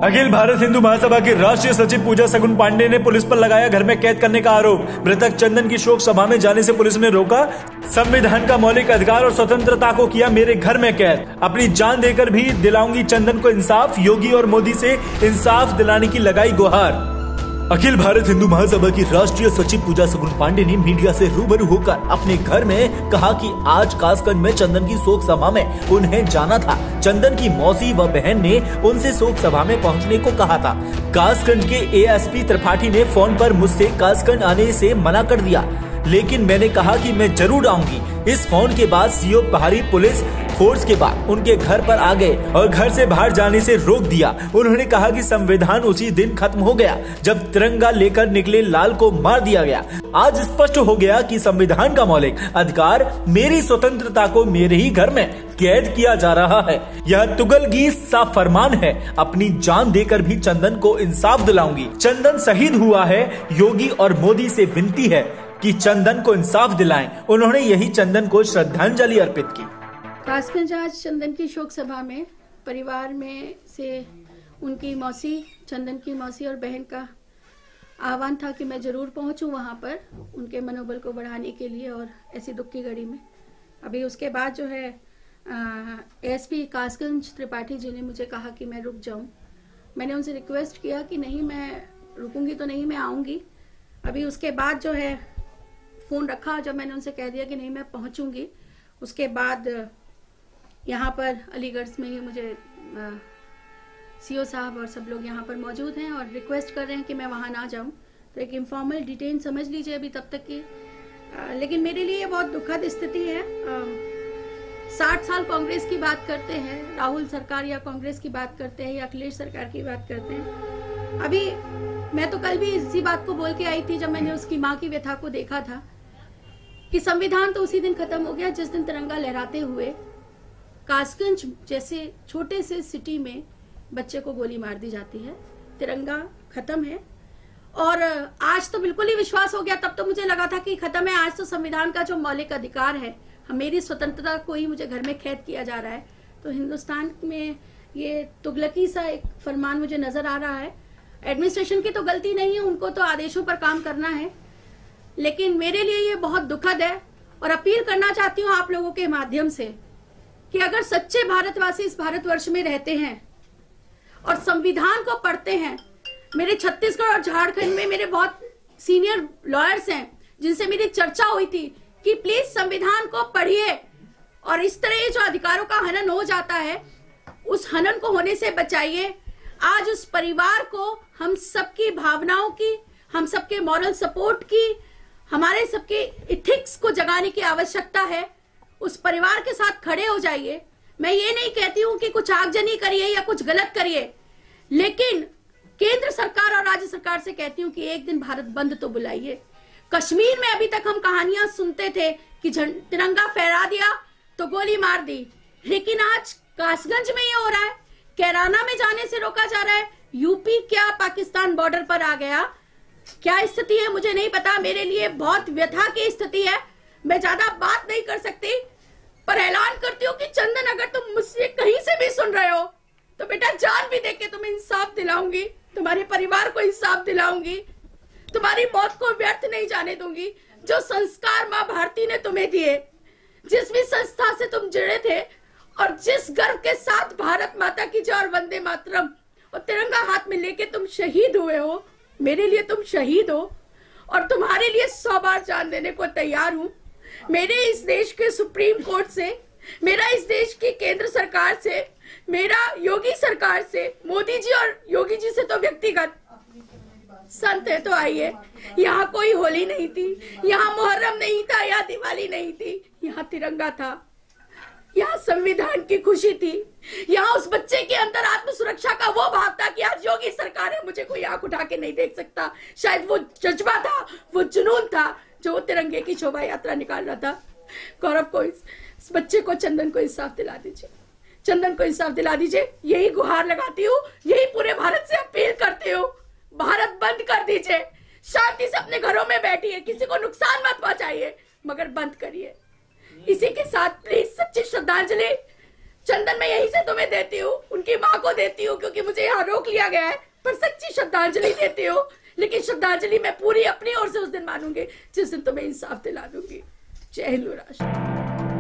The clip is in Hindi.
अखिल भारत हिंदू महासभा की राष्ट्रीय सचिव पूजा सगुन पांडे ने पुलिस पर लगाया घर में कैद करने का आरोप। मृतक चंदन की शोक सभा में जाने से पुलिस ने रोका। संविधान का मौलिक अधिकार और स्वतंत्रता को किया मेरे घर में कैद। अपनी जान देकर भी दिलाऊंगी चंदन को इंसाफ। योगी और मोदी से इंसाफ दिलाने की लगाई गुहार। अखिल भारत हिंदू महासभा की राष्ट्रीय सचिव पूजा सगुन पांडे ने मीडिया से रूबरू होकर अपने घर में कहा कि आज कासगंज में चंदन की शोक सभा में उन्हें जाना था। चंदन की मौसी व बहन ने उनसे शोक सभा में पहुंचने को कहा था। कासगंज के एएसपी त्रिपाठी ने फोन पर मुझसे कासगंज आने से मना कर दिया, लेकिन मैंने कहा कि मैं जरूर आऊंगी। इस फोन के बाद सीओ पहाड़ी पुलिस फोर्स के बाद उनके घर पर आ गए और घर से बाहर जाने से रोक दिया। उन्होंने कहा कि संविधान उसी दिन खत्म हो गया जब तिरंगा लेकर निकले लाल को मार दिया गया। आज स्पष्ट हो गया कि संविधान का मौलिक अधिकार मेरी स्वतंत्रता को मेरे ही घर में कैद किया जा रहा है। यह तुगलकी सा फरमान है। अपनी जान देकर भी चंदन को इंसाफ दिलाऊंगी। चंदन शहीद हुआ है। योगी और मोदी से विनती है कि चंदन को इंसाफ दिलाएं। उन्होंने यही चंदन को श्रद्धांजलि अर्पित की। कासगंज आज चंदन की शोक सभा में परिवार में से उनकी मौसी, चंदन की मौसी और बहन का आह्वान था कि मैं जरूर पहुंचूं वहां पर उनके मनोबल को बढ़ाने के लिए और ऐसी दुख की घड़ी में। अभी उसके बाद जो है एसपी कासगंज त्रिपाठी जी ने मुझे कहा कि मैं रुक जाऊं। मैंने उनसे रिक्वेस्ट किया कि नहीं, मैं रुकूंगी तो नहीं, मैं आऊंगी। अभी उसके बाद जो है फोन रखा जब मैंने उनसे कह दिया कि नहीं मैं पहुंचूंगी। उसके बाद यहाँ पर अलीगढ़ में ही मुझे सीओ साहब और सब लोग यहाँ पर मौजूद हैं और रिक्वेस्ट कर रहे हैं कि मैं वहाँ ना जाऊँ। तो एक इनफॉर्मल डिटेन समझ लीजिए अभी तब तक की। लेकिन मेरे लिए ये बहुत दुखद स्थिति है। 60 साल कांग्रेस की बात करते हैं, राहुल सरकार या कांग्रेस की बात करते हैं या अखिलेश सरकार की बात करते हैं। अभी मैं तो कल भी इसी बात को बोल के आई थी जब मैंने उसकी माँ की व्यथा को देखा था कि संविधान तो उसी दिन खत्म हो गया जिस दिन तिरंगा लहराते हुए कासगंज जैसे छोटे से सिटी में बच्चे को गोली मार दी जाती है। तिरंगा खत्म है और आज तो बिल्कुल ही विश्वास हो गया। तब तो मुझे लगा था कि खत्म है। आज तो संविधान का जो मौलिक अधिकार है, मेरी स्वतंत्रता को ही मुझे घर में कैद किया जा रहा है। तो हिंदुस्तान में ये तुगलकी सा एक फरमान मुझे नजर आ रहा है। एडमिनिस्ट्रेशन की तो गलती नहीं है, उनको तो आदेशों पर काम करना है, लेकिन मेरे लिए ये बहुत दुखद है। और अपील करना चाहती हूँ आप लोगों के माध्यम से कि अगर सच्चे भारतवासी इस भारतवर्ष में रहते हैं और संविधान को पढ़ते हैं, मेरे छत्तीसगढ़ और झारखंड में मेरे बहुत सीनियर लॉयर्स हैं जिनसे मेरी चर्चा हुई थी कि प्लीज संविधान को पढ़िए और इस तरह जो अधिकारों का हनन हो जाता है उस हनन को होने से बचाइए। आज उस परिवार को हम सबकी भावनाओं की, हम सबके मॉरल सपोर्ट की, हमारे सबके इथिक्स को जगाने की आवश्यकता है। उस परिवार के साथ खड़े हो जाइए। मैं ये नहीं कहती हूं कि कुछ आगजनी करिए या कुछ गलत करिए, लेकिन केंद्र सरकार और राज्य सरकार से कहती हूं कि एक दिन भारत बंद तो बुलाइए। कश्मीर में अभी तक हम कहानियां सुनते थे कि तिरंगा फहरा दिया तो गोली मार दी, लेकिन आज कासगंज में ये हो रहा है। कैराना में जाने से रोका जा रहा है। यूपी क्या पाकिस्तान बॉर्डर पर आ गया। क्या स्थिति है मुझे नहीं पता। मेरे लिए बहुत व्यथा की स्थिति है। मैं ज्यादा बात नहीं कर सकती, पर ऐलान करती हूँ कि चंदन, अगर तुम मुझसे कहीं से भी सुन रहे हो तो बेटा जान भी देके तुम्हें इंसाफ दिलाऊंगी, तुम्हारे परिवार को इंसाफ दिलाऊंगी, तुम्हारी मौत को व्यर्थ नहीं जाने दूंगी। जो संस्कार माँ भारती ने तुम्हें दिए, जिस भी संस्था से तुम जुड़े थे और जिस गर्व के साथ भारत माता की जय और वंदे मातरम और तिरंगा हाथ में लेके तुम शहीद हुए हो, मेरे लिए तुम शहीद हो और तुम्हारे लिए 100 बार जान देने को तैयार हूं। मेरे इस देश के सुप्रीम कोर्ट से, मेरा इस देश की केंद्र सरकार से, मेरा योगी सरकार से, मोदी जी और योगी जी से तो व्यक्तिगत संत है। तो आइए, यहाँ कोई होली नहीं थी, यहाँ मुहर्रम नहीं था, यहाँ दिवाली नहीं थी, यहाँ तिरंगा था, यहाँ संविधान की खुशी थी, यहाँ उस बच्चे के अंदर आत्म सुरक्षा का वो भाव था कि आज योगी सरकार है, मुझे कोई आंख उठा के नहीं देख सकता। शायद वो जज्बा था, वो जुनून था जो तिरंगे की शोभा यात्रा निकाल रहा था। गौरव को, इस बच्चे को, चंदन को इंसाफ दिला दीजिए। चंदन को इंसाफ दिला दीजिए। यही गुहार लगाती हूँ, यही पूरे भारत से अपील करती हूँ। भारत बंद कर दीजिए। शांति से अपने घरों में बैठिए, किसी को नुकसान मत पहुंचाइए, मगर बंद करिए। इसी के साथ प्लीज सच्ची श्रद्धांजलि चंदन मैं यहीं से तुम्हें देती हूँ। उनकी माँ को देती हूँ क्योंकि मुझे यहाँ रोक लिया गया है, पर सच्ची श्रद्धांजलि देती हूँ। लेकिन श्रद्धांजलि मैं पूरी अपनी ओर से उस दिन मानूंगी जिस दिन तुम्हें इंसाफ दिला दूंगी। जय हिंद राष्ट्र।